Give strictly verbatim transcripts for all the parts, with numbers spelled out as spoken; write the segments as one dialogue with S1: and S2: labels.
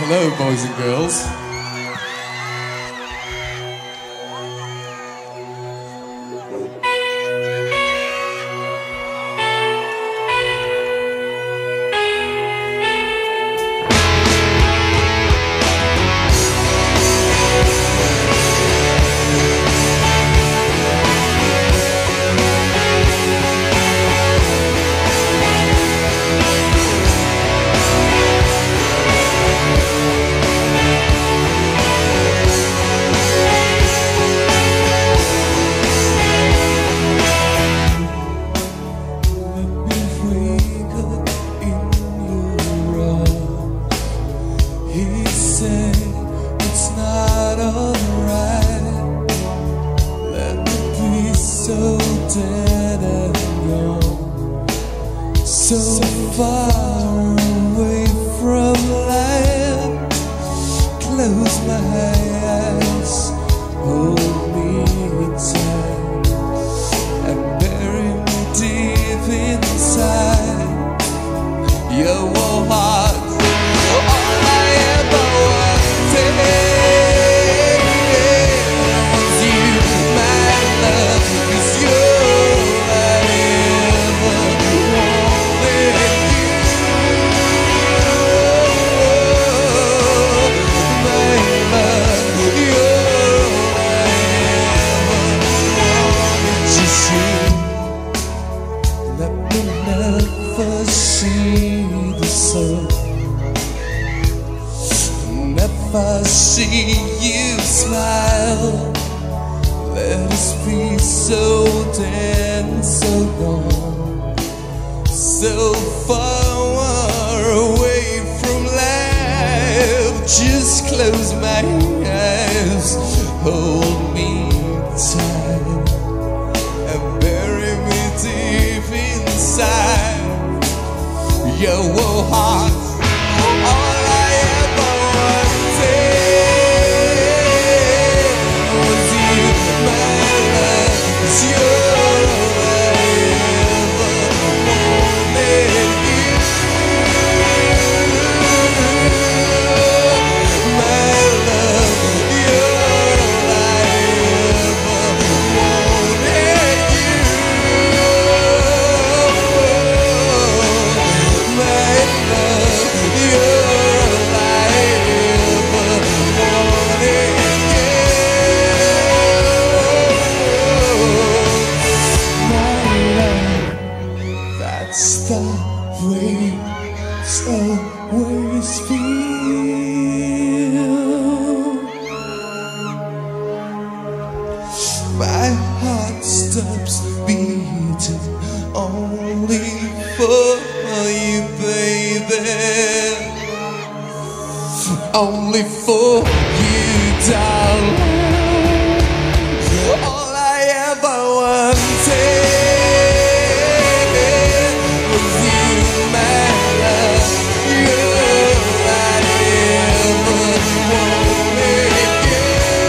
S1: Hello, boys and girls.
S2: It's not alright. Let me be so dead and young, so far away from life. Close my eyes, hold me tight, and bury me deep inside your warm heart. All I ever wanted was you, my love, 'cause you're all I ever wanted. You, my love, you're all I ever wanted to see. Let me never see the sun, never see you smile. Let us be so dead and so long, so far away from life. Just close my eyes, hold me tight, and bury me deep inside your warm heart. All I ever was you, my love, 'cause you're all I ever wanted. You, my love, you're all I ever wanted. You, my love, you're all I ever wanted. That's the way it's always feel. My heart stops beating only for you, baby. Only for you, darling. All I ever wanted was you, my love. You're all I ever wanted. You,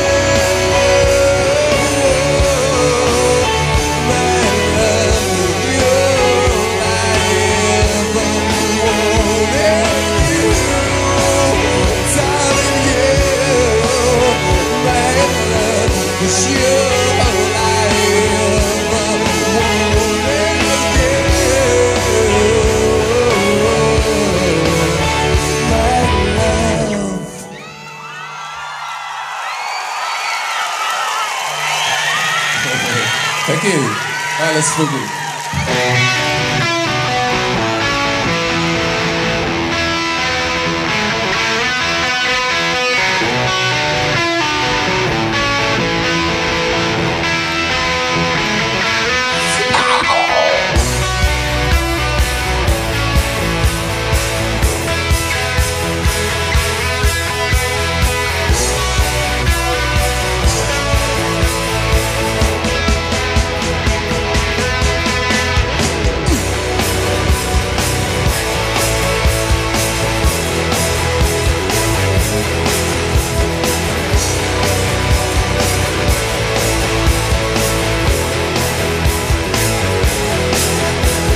S2: my love. You're all I ever wanted. You, darling, you, my love, 'cause you're all I ever wanted.
S1: Thank you. All right, let's boogie.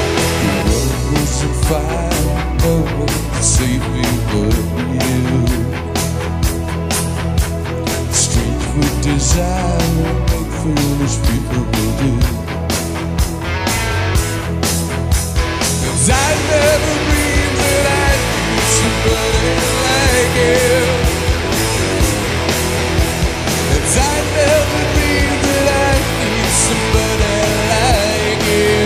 S1: Fire, no one to save me but you.
S2: foolish people will do. 'Cause I never dreamed that I'd meet somebody like you. 'Cause I never dreamed that I'd meet somebody like you.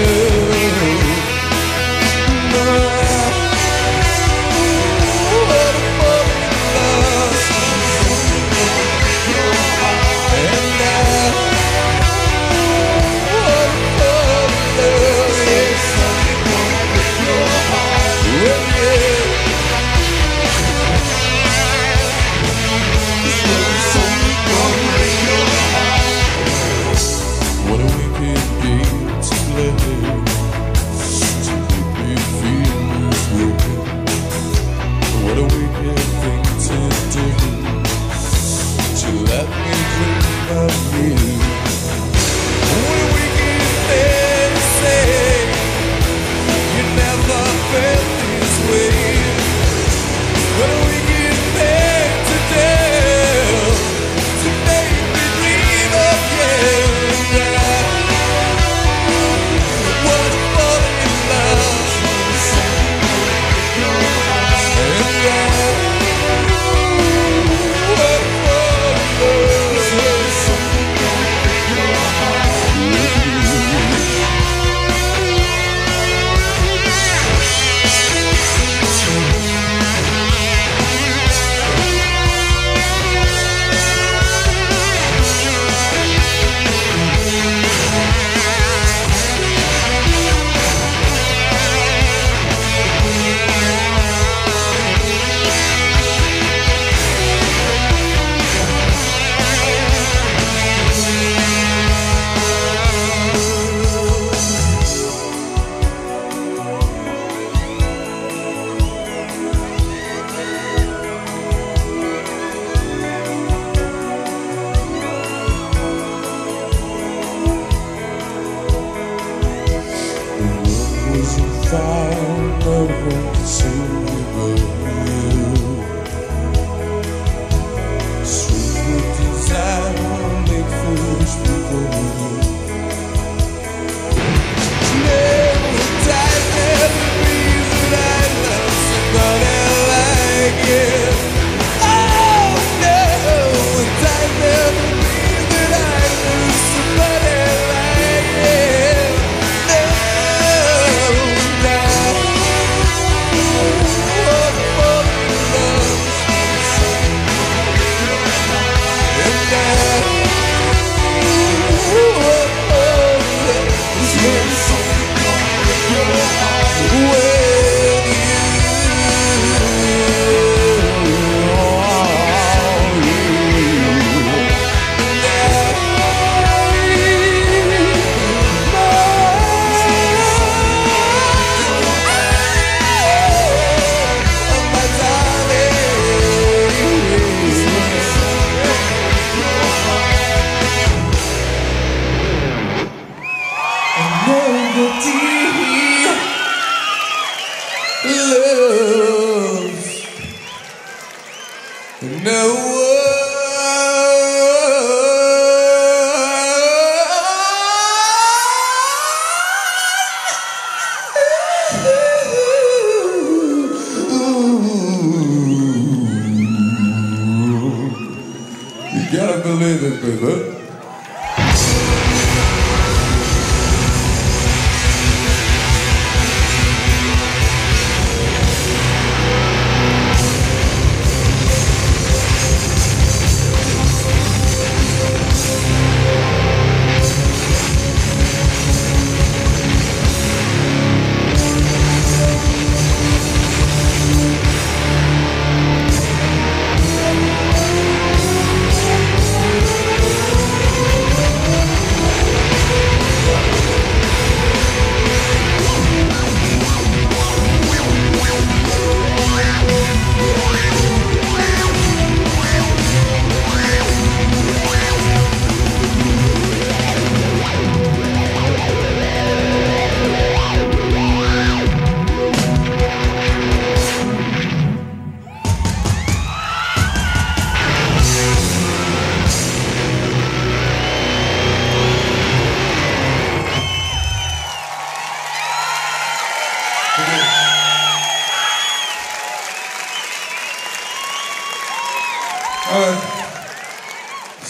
S1: Gotta believe it, baby.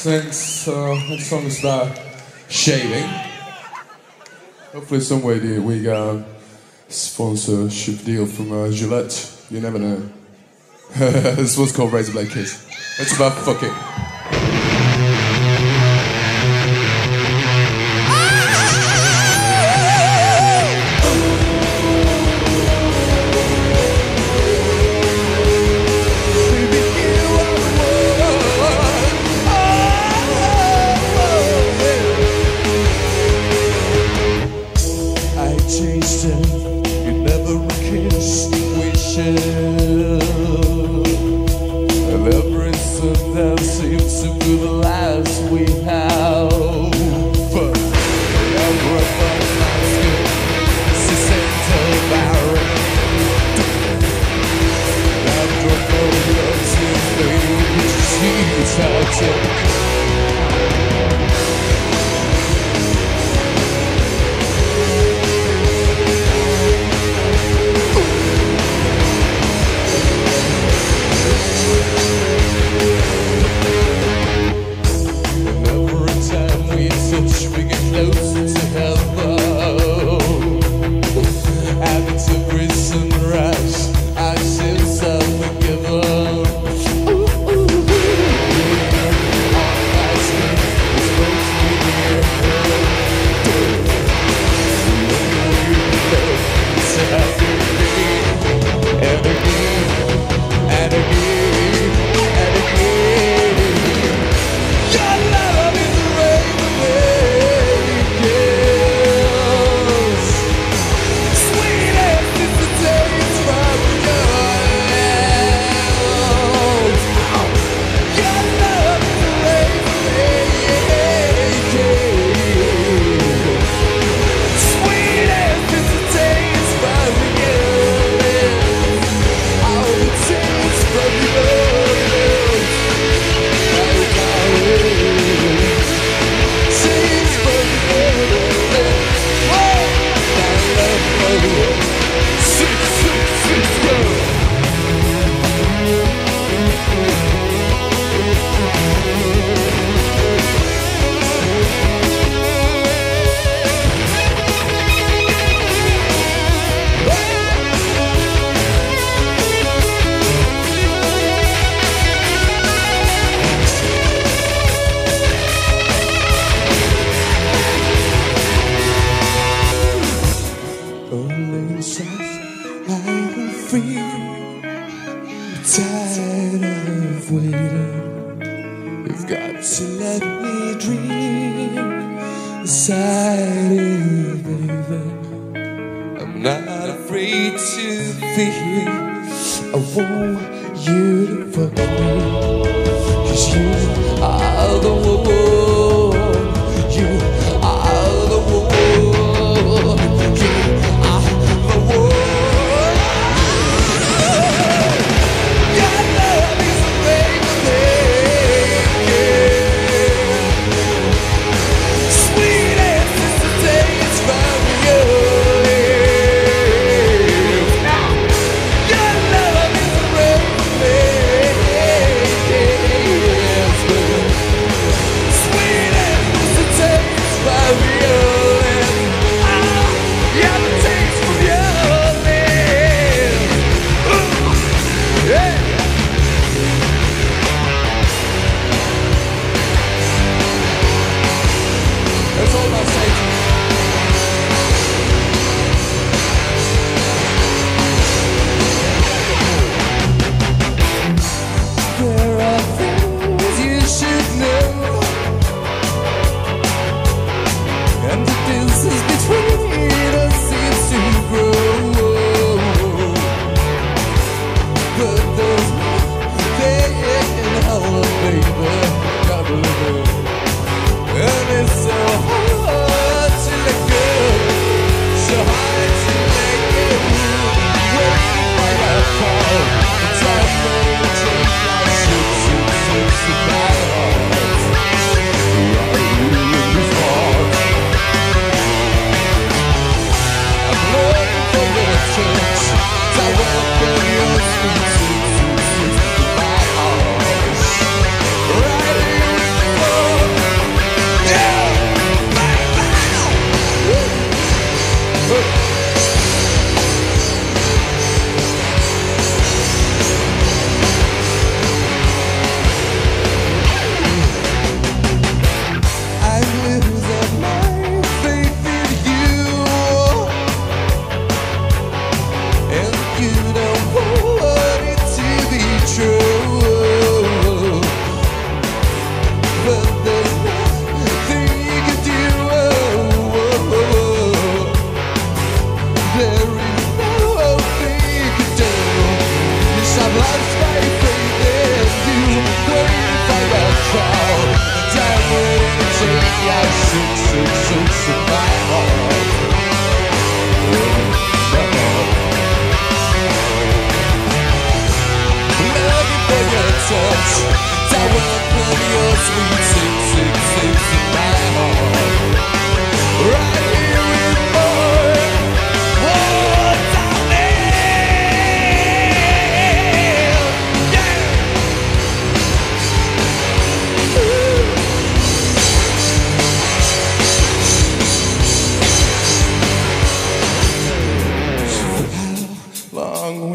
S1: Next, uh, next song is about shaving. Hopefully somewhere do we get a sponsorship deal from uh, Gillette. You never know. This one's called Razor Blade Kiss. It's about fucking.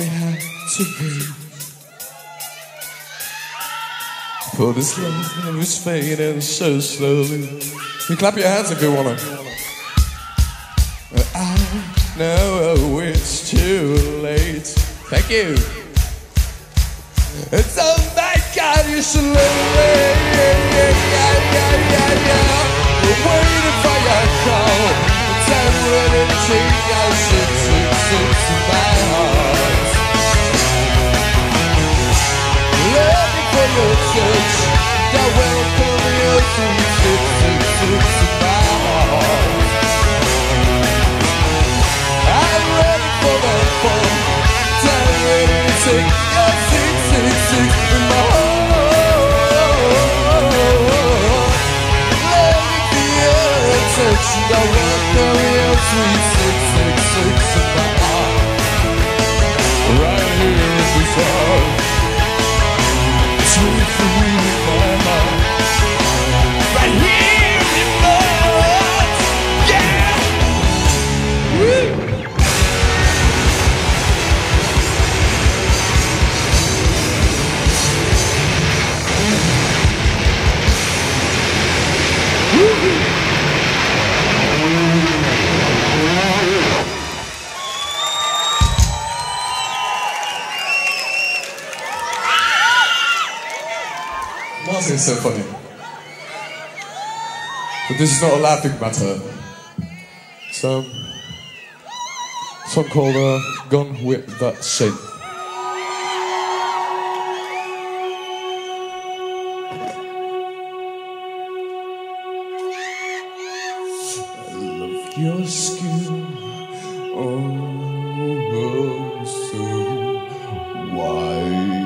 S1: had to be. For this love is fading so slowly. You clap your hands if you wanna. I know it's too late. Thank you. It's oh my God, you should live it. Yeah, yeah, yeah, yeah, yeah, yeah. We're waiting for your call. It's time ready to take our six, six, six in my heart. Looking for your touch. I welcome your sweet six, six, six in my heart. I'm ready for that phone. Time ready to take your six, six, six in my heart. Looking for your touch. I welcome your sweet six, six, six in my heart. Right here in this heart. Sweet for me in my heart. Right here in my heart. Yeah! Woo! Martin's so funny. But this is not a laughing matter. So, a song called uh, Gone with That Saint. I love your skin, oh, so white.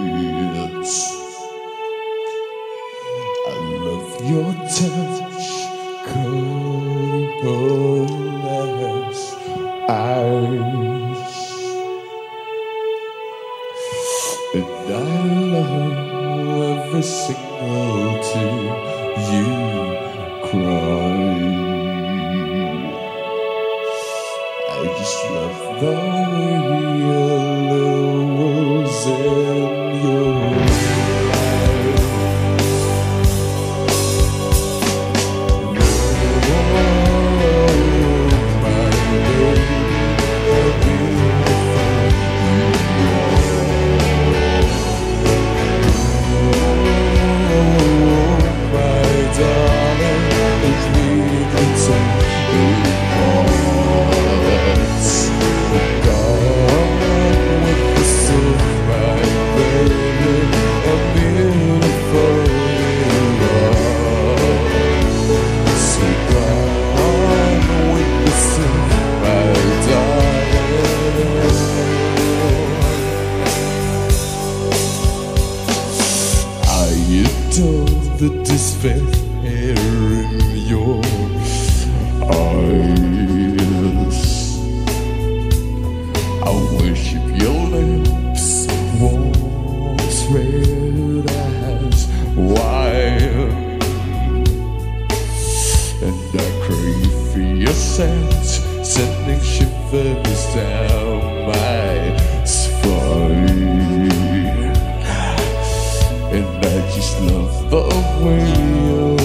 S1: I love your touch, cold as ice. And I love every single tear you cry. I just love the way you're losing your the despair in your eyes. I worship your lips, once red as wine, and I crave for your scent, sending shivers down my spine. And I just love the way you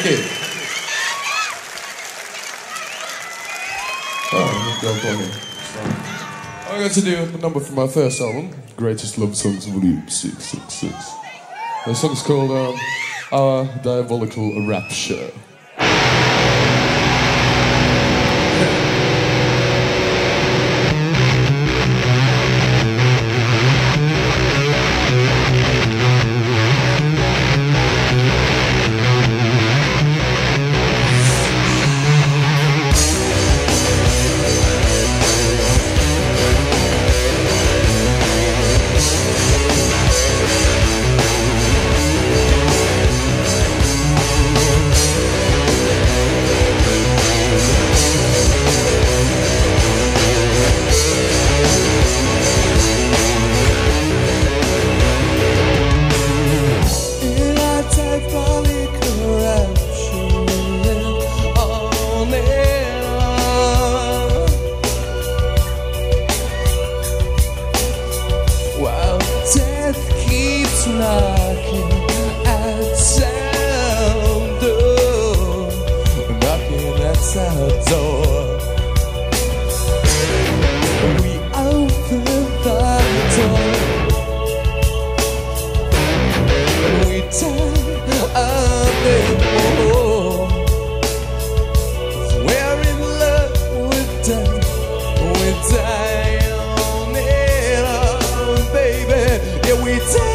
S1: Thank you. Oh, go Bonnie. I'm going to do a number from my first album, Greatest Love Songs Volume six six six. The song's called um, Our Diabolical Rapture.
S2: Knocking at our door, knocking at our door. We open the door, we die a bit more. We're in love with death, we die on it, oh, baby, yeah, we die.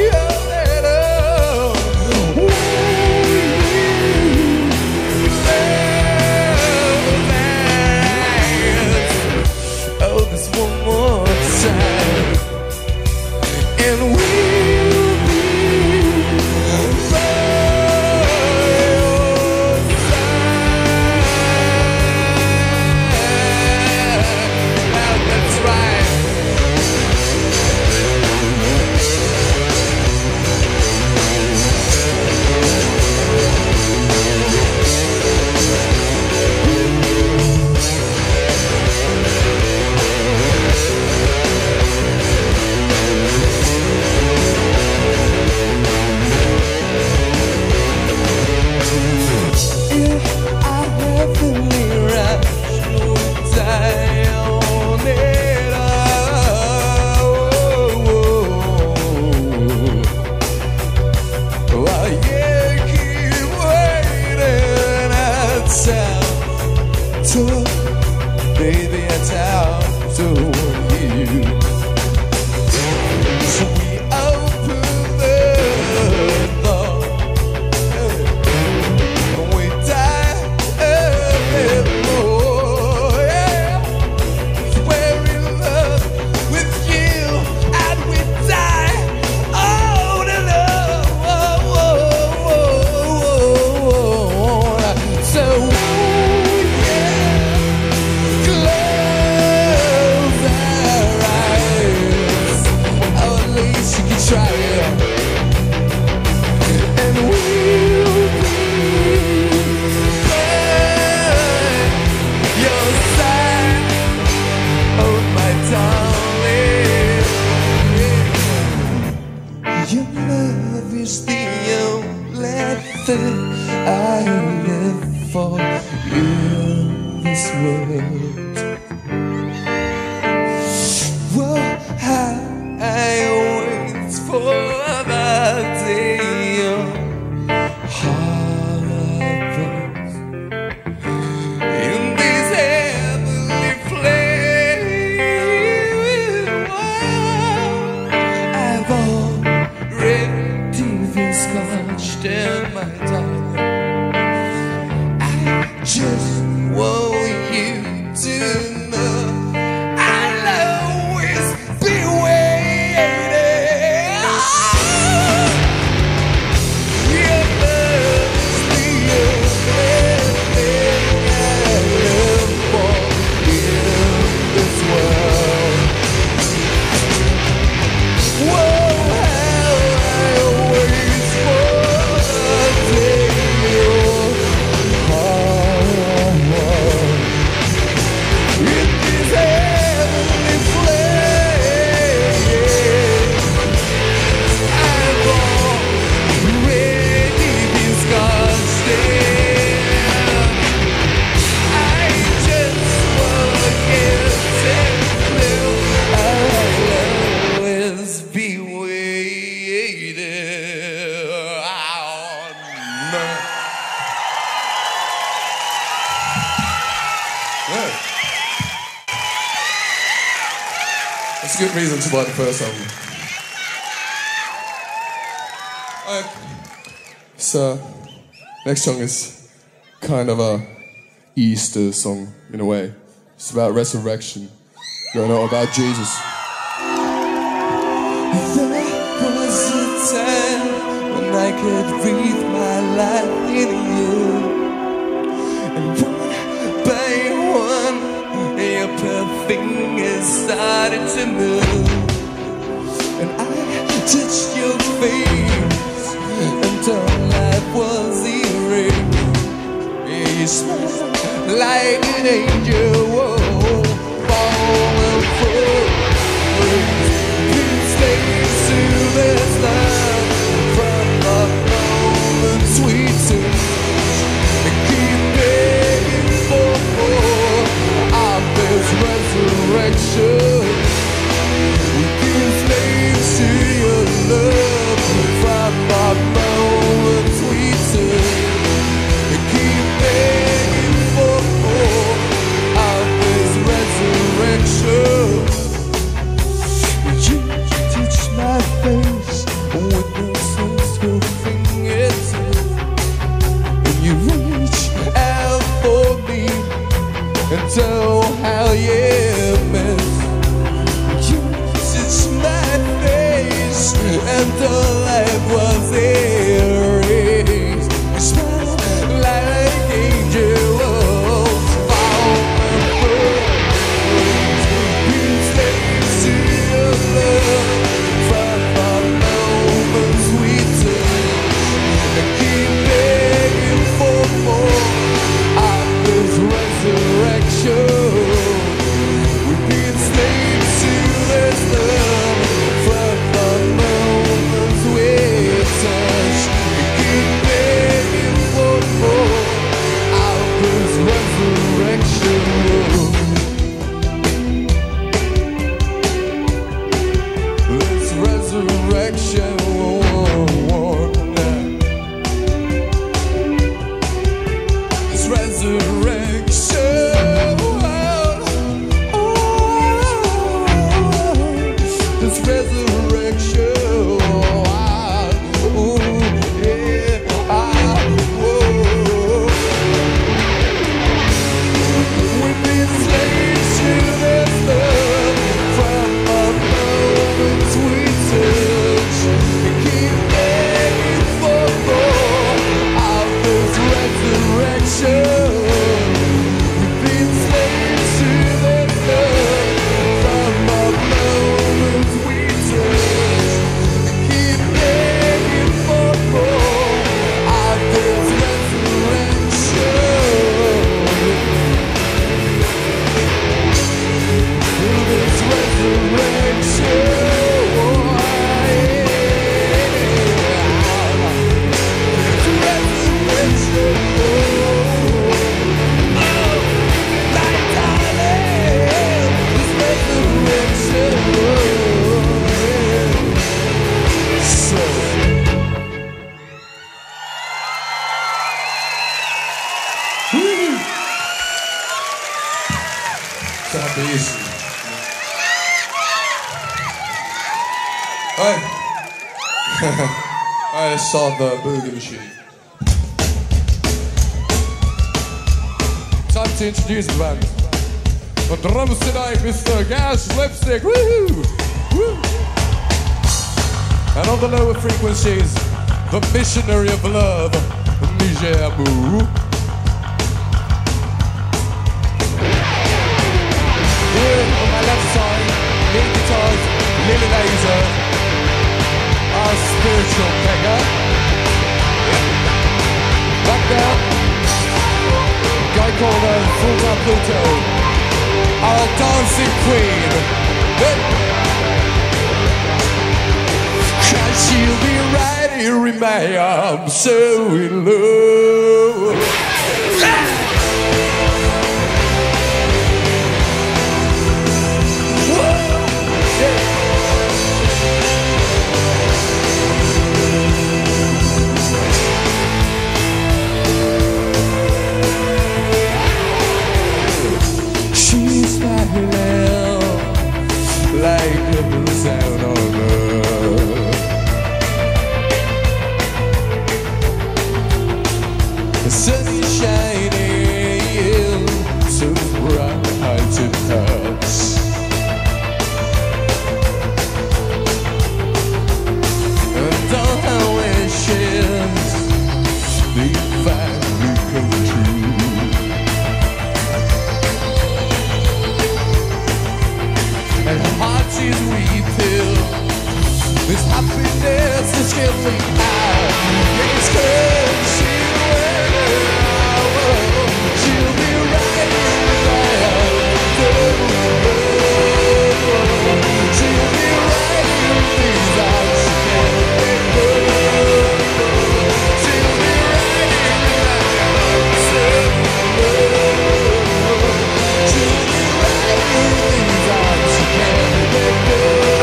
S2: Baby, I talk to you. So we open the door, and we die a bit more. Yeah. We're in love with you, and we die all alone. So. Try it, and we'll be by your side, oh my darling. Your love is the only thing I live for in this world. Well, I, I for the day of harvest in this heavenly flame. I've already been scorched in my darling. I
S1: That's a good reason to buy the first album. Alright. So, next song is kind of a Easter song in a way. It's about resurrection. Going on about Jesus.
S2: There was a time when I could breathe my life in you. And one by one, your pale fingers started to move. And I touched your face until life was erased. Yeah, you smelled like an angel. Whoa, falling for please stay to this love from the moment sweet touch. Keep begging for more of this resurrection. We keep slaves to your love from the moment sweet touch. Keep begging for more of this resurrection. You touch my face with no sensible fingertips, and you reach out for me and tell how you miss. You touch my face and the light was erased. You smile like angels falling praise. You slaves to your love from the moment sweet touch. And keep begging for more of this resurrection. We've been slaves to this love from the moment sweet touch. And keep begging for more of this resurrection. This resurrection, this resurrection, this resurrection, ooh, yeah, ah, whoa. We've been slaves to this love from a moment sweet touch. Keep begging for more of this resurrection. We've been slaves to this love from a moment sweet touch. Keep begging for more of this resurrection. This resurrection, oh, yeah. This resurrection, oh, my darling. This resurrection, oh, yeah. So
S1: Stop easy. Alright. Alright, let's start the boogie machine. Time to introduce the band. On drums tonight, Mister Gas Lipstick. Woohoo! Woo! And on the lower frequencies, the missionary of love, Niger Boo.
S2: here on my left side, lead guitars, Lily Laser, our spiritual beggar. Back down, guy called uh, Full-Time Pluto, our dancing queen. Cause she'll be right here in my arms, so in love. She's smiling like
S1: goes down on earth. The sun is shining so bright it hurts. And all our wishes they finally come true. And her heart is weeping. This happiness is killing out. It's good, she will. She'll be right there. She'll be right in these arms. She can't let go. She'll be right in my arms. She'll be right in these arms. She can't let go.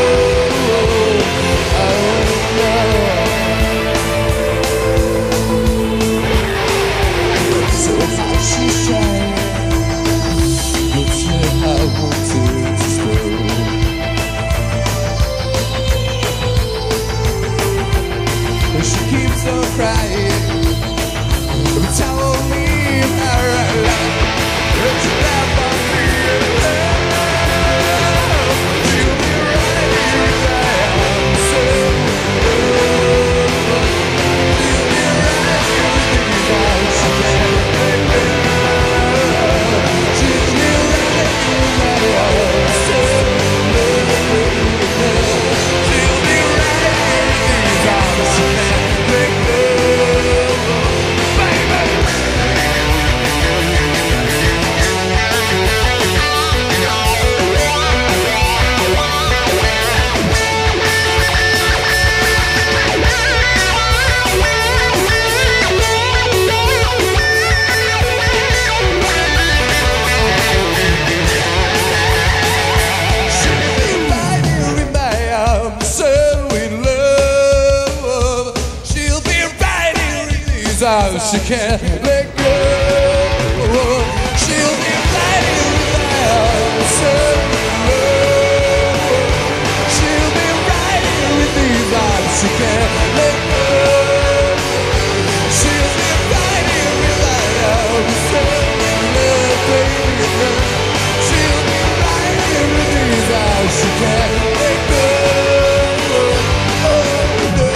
S1: So how she's trying, but yet I wanted to stay. And she keeps on crying, telling me how I like her to laugh on me and love. She'll be right here now, so she'll be right here with me now. She can't let go. She'll be right here now, so she'll be right here with me now. She can't let go, baby. She'll be right here in my arms, so in love. She'll be right here in these arms. She can't let go. She'll be right here in my arms, so in love. She'll be right here in these arms. She can't let go. She'll be right here in my arms, so in love, baby. She'll be right here in these arms. She can't let go. Oh, no.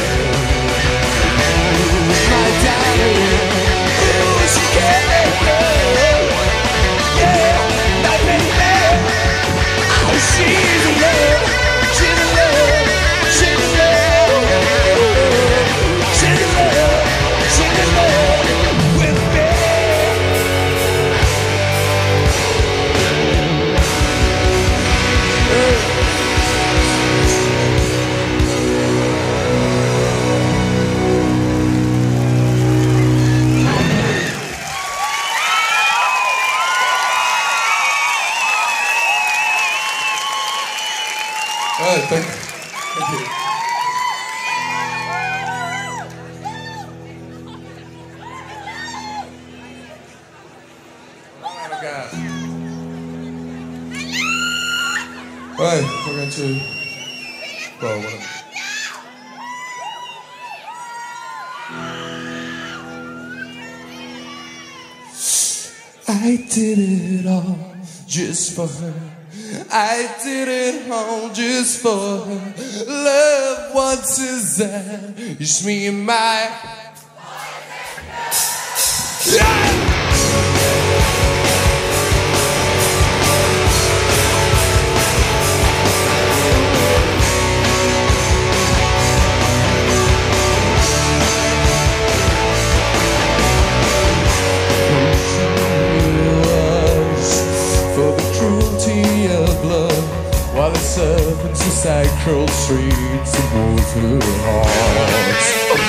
S1: My darling, ooh, she can't let go. Yeah, my baby. Oh, she's in love. She's in love. She's in love. She's in love. She's in love with me. All right, thank, thank you. Run out of gas. All right, we're going to. Well, whatever. I did it all just for her. I did it all just for her. Love, what is that? It's me and my. Yeah! While the serpents inside cruel streets and water hearts.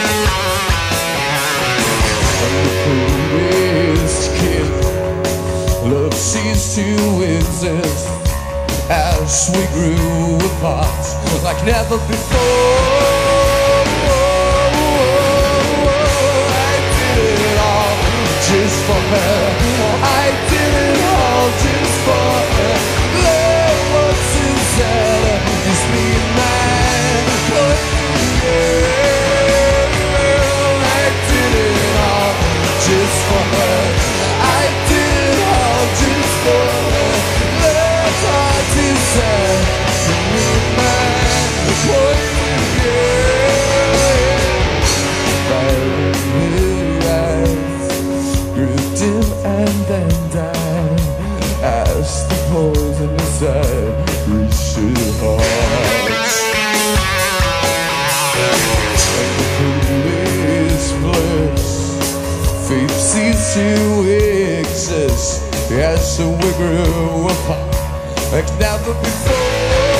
S1: And the cruelest kid, love ceased to exist as we grew apart like never before. I did it all just for her. I did it all just for her. Love, what's inside? It's me racing hearts. And the police bliss, faith ceased to exist as we grew apart like never before.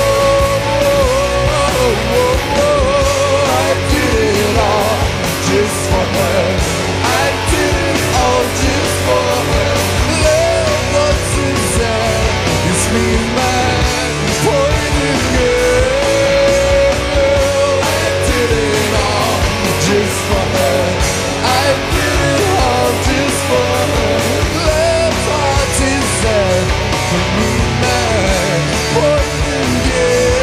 S1: I did it all just for her. I did it all just for her. Love was sincere. It's me and my poison girl. I did it all just for her. I did it all just for her. Love was sincere. For me and my poison girl.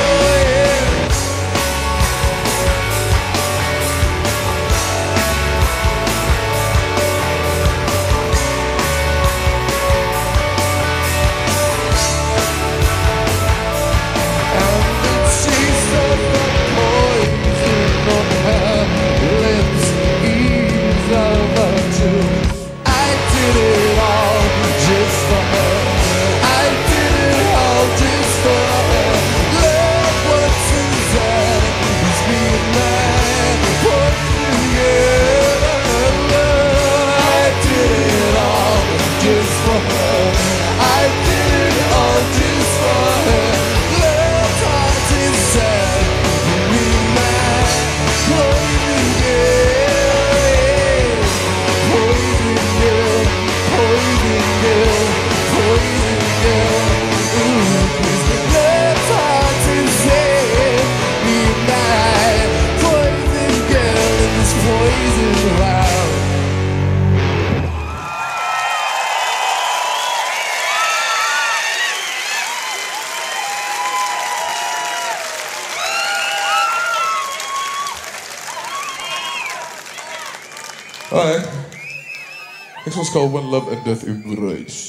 S1: Alright, next one's called When Love and Death Embrace.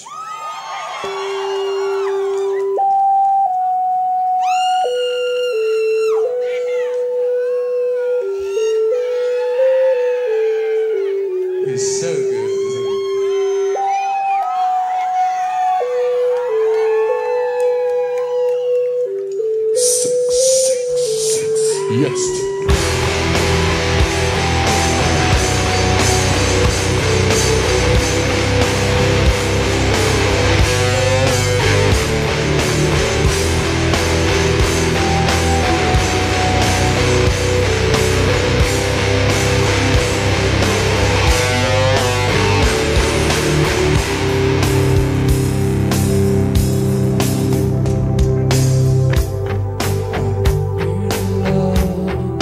S1: He's so good, isn't he? Six, six, six, yes.
S2: Love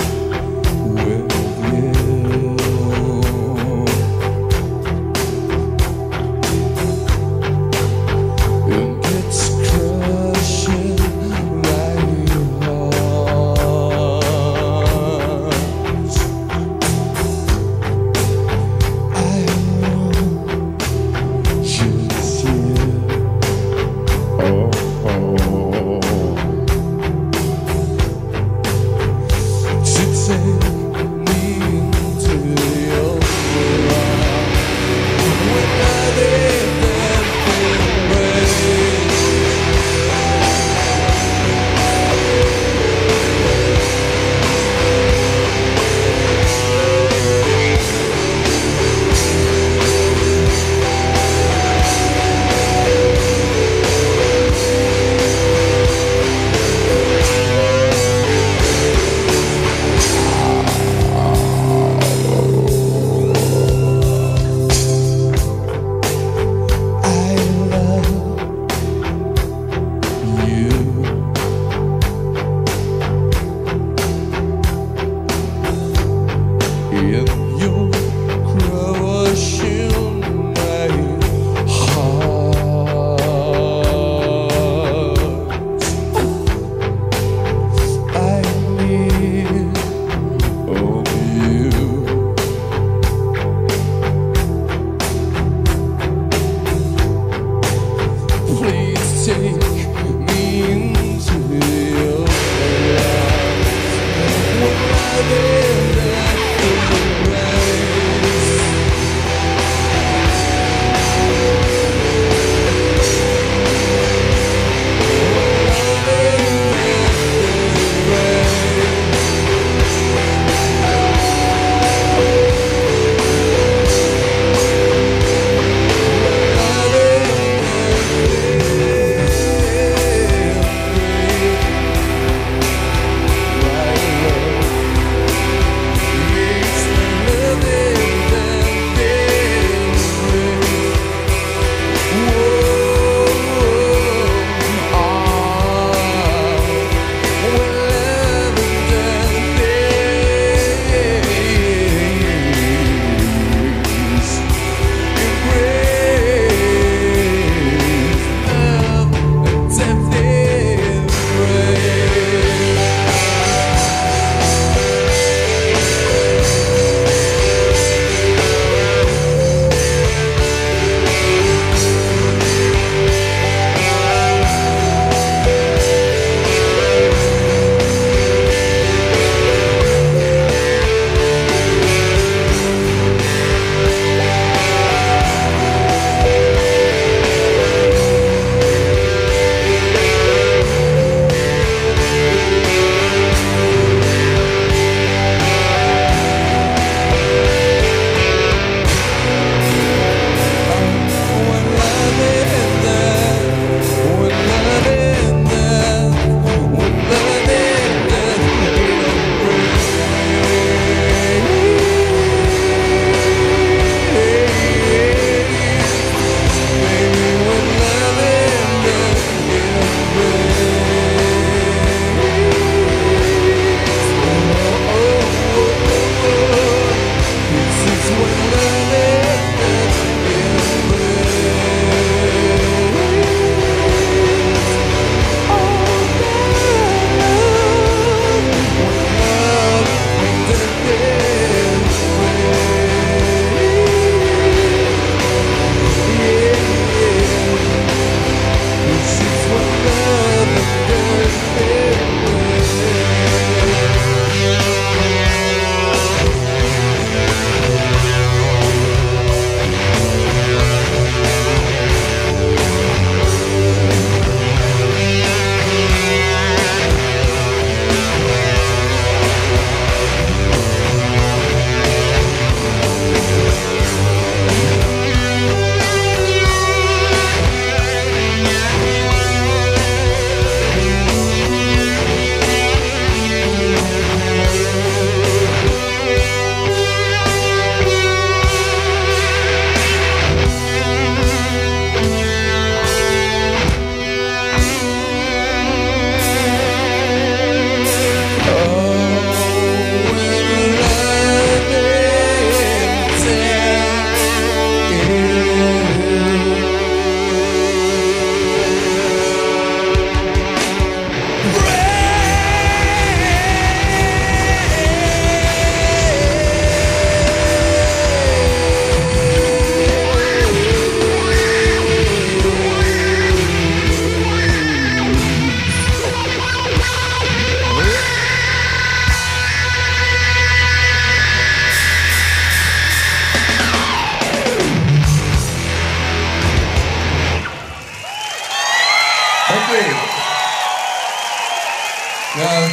S1: Now,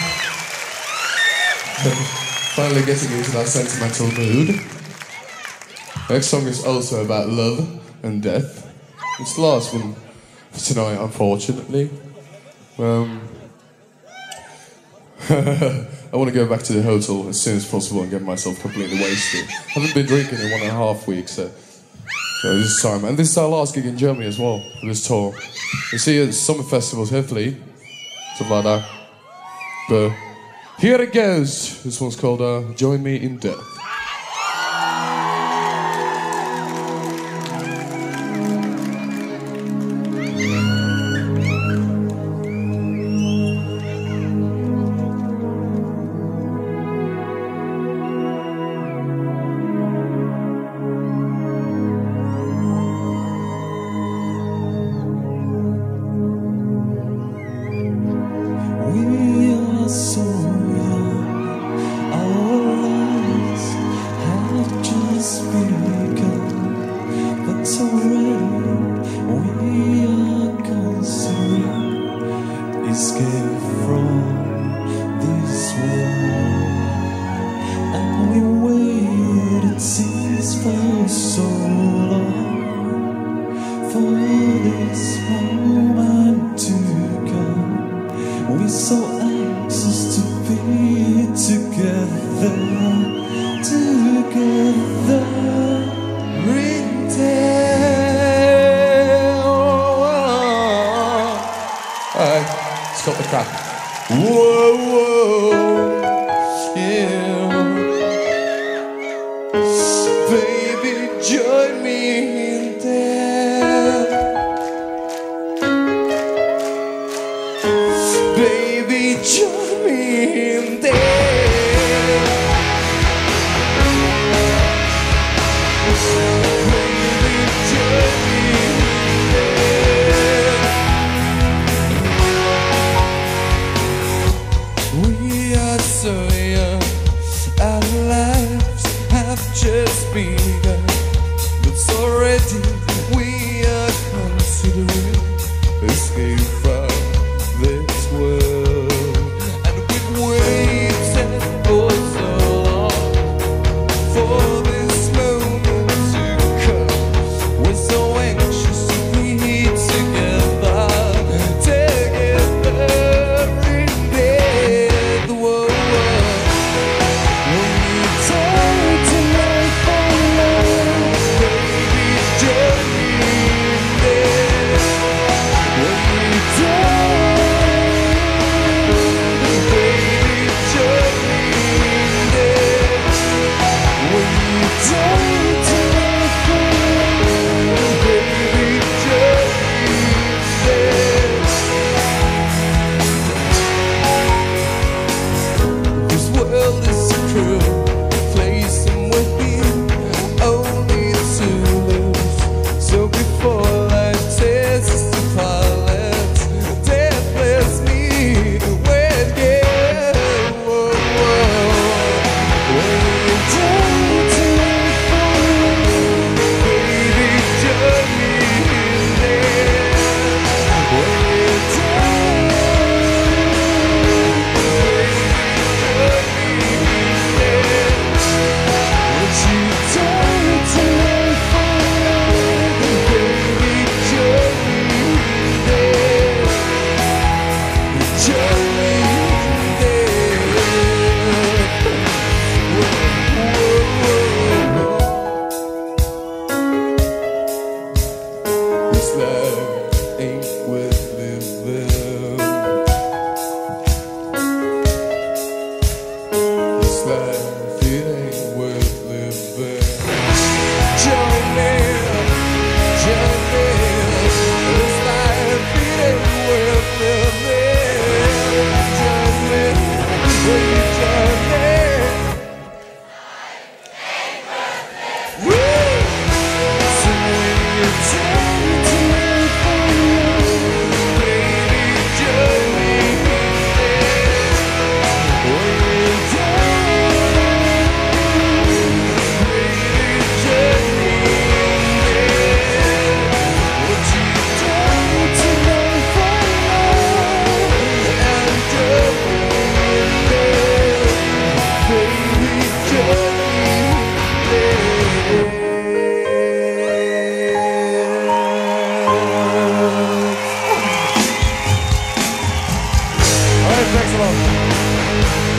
S1: finally getting into that sentimental mood. Next song is also about love and death. It's the last one for tonight, unfortunately. Um, I want to go back to the hotel as soon as possible and get myself completely wasted. I haven't been drinking in one and a half weeks, so, so this is time. And this is our last gig in Germany as well, for this tour. You see you at summer festivals, hopefully, stuff like that. But here it goes. This one's called uh, Join Me in Death. Stop the crap. Whoa, whoa, yeah. Baby, join me in death. Baby, join me in death. Baby, join me in death. We are so young, our lives have just begun, but already we are considering escape from this world. And we've waited for so long for this moment to come. We're so anxious to be together, together in death. Whoa, whoa. When you die tonight for love, baby, join me in death. When you die, baby, join me in death. When you die tonight for love, baby, join me in death. This world is a cruel place, and we're here only to lose. So before life tears us apart, death bless me with you. Whoa, whoa. When you die tonight for love, baby, join me in death. When you die, baby, join me in death. When you die tonight for love, baby, join me in death. Join me in death. Whoa, whoa, whoa. This life ain't worth living. This life, it ain't worth living. Join me, join me. This life, it ain't worth living.
S2: Thanks a lot.